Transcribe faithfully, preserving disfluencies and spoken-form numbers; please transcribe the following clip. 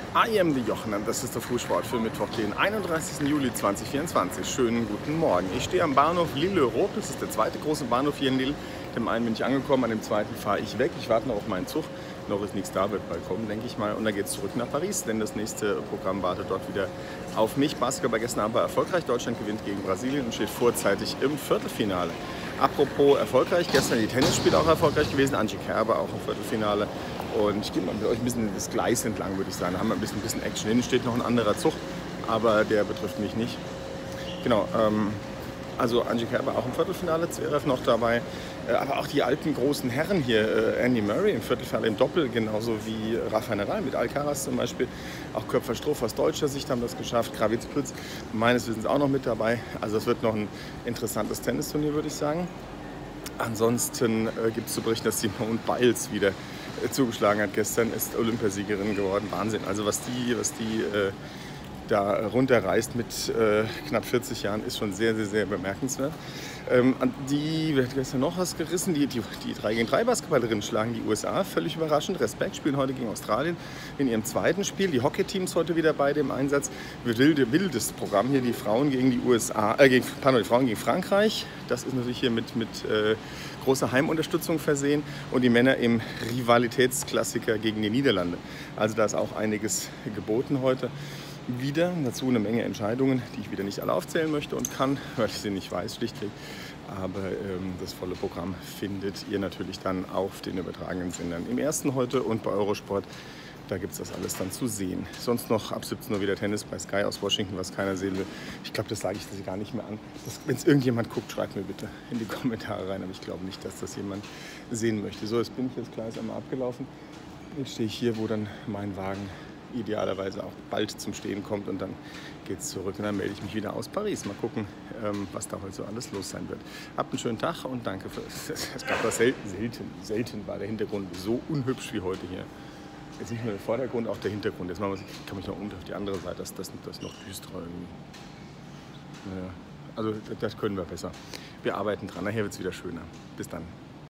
I am the Jochen, das ist der Frühsport für Mittwoch, den einunddreißigsten Juli zweitausendvierundzwanzig. Schönen guten Morgen. Ich stehe am Bahnhof Lille-Europe, das ist der zweite große Bahnhof hier in Lille. Dem einen bin ich angekommen, an dem zweiten fahre ich weg. Ich warte noch auf meinen Zug. Noch ist nichts da, wird bald kommen, denke ich mal. Und dann geht es zurück nach Paris, denn das nächste Programm wartet dort wieder auf mich. Basketball gestern Abend war erfolgreich. Deutschland gewinnt gegen Brasilien und steht vorzeitig im Viertelfinale. Apropos erfolgreich, gestern die Tennisspiele auch erfolgreich gewesen. Angie Kerber auch im Viertelfinale. Und ich gehe mal mit euch ein bisschen das Gleis entlang, würde ich sagen. Da haben wir ein bisschen, ein bisschen Action. Hinten steht noch ein anderer Zug, aber der betrifft mich nicht. Genau, ähm, also Angie Kerber auch im Viertelfinale, Zverev noch dabei. Äh, aber auch die alten großen Herren hier, äh, Andy Murray im Viertelfinale im Doppel, genauso wie Rafael Nadal mit Alcaraz zum Beispiel. Auch Köpfer-Struff aus deutscher Sicht haben das geschafft. Krawitz-Pütz meines Wissens auch noch mit dabei. Also es wird noch ein interessantes Tennisturnier, würde ich sagen. Ansonsten äh, gibt es zu berichten, dass Simone Biles wieder äh, zugeschlagen hat. Gestern ist Olympiasiegerin geworden. Wahnsinn. Also was die, was die äh, da runterreißt mit äh, knapp vierzig Jahren, ist schon sehr, sehr, sehr bemerkenswert. Ähm, die, wer hat gestern noch was gerissen? Die, die, die drei gegen drei Basketballerinnen schlagen die U S A. Völlig überraschend. Respekt, spielen heute gegen Australien in ihrem zweiten Spiel. Die Hockeyteams heute wieder bei dem Einsatz. Wilde, wildes Programm hier. Die Frauen gegen die U S A, äh, gegen, pardon, die Frauen gegen Frankreich. Das ist natürlich hier mit, mit äh, großer Heimunterstützung versehen. Und die Männer im Rivalitätsklassiker gegen die Niederlande. Also da ist auch einiges geboten heute. Wieder dazu eine Menge Entscheidungen, die ich wieder nicht alle aufzählen möchte und kann, weil ich sie nicht weiß, schlichtweg. Aber ähm, das volle Programm findet ihr natürlich dann auf den übertragenen Sendern im ersten heute und bei Eurosport. Da gibt es das alles dann zu sehen. Sonst noch ab siebzehn Uhr wieder Tennis bei Sky aus Washington, was keiner sehen will. Ich glaube, das sage ich das gar nicht mehr an. Wenn es irgendjemand guckt, schreibt mir bitte in die Kommentare rein. Aber ich glaube nicht, dass das jemand sehen möchte. So, jetzt bin ich jetzt gleich einmal abgelaufen. Jetzt stehe ich hier, wo dann mein Wagen idealerweise auch bald zum Stehen kommt und dann geht es zurück und dann melde ich mich wieder aus Paris. Mal gucken, ähm, was da heute so alles los sein wird. Habt einen schönen Tag und danke für es. gab das selten, selten, selten war der Hintergrund so unhübsch wie heute hier. Jetzt nicht nur der Vordergrund, auch der Hintergrund. Jetzt machen wir, kann ich noch unten auf die andere Seite, das, das, das noch düsterer irgendwie. Naja, also das können wir besser. Wir arbeiten dran, nachher wird es wieder schöner. Bis dann.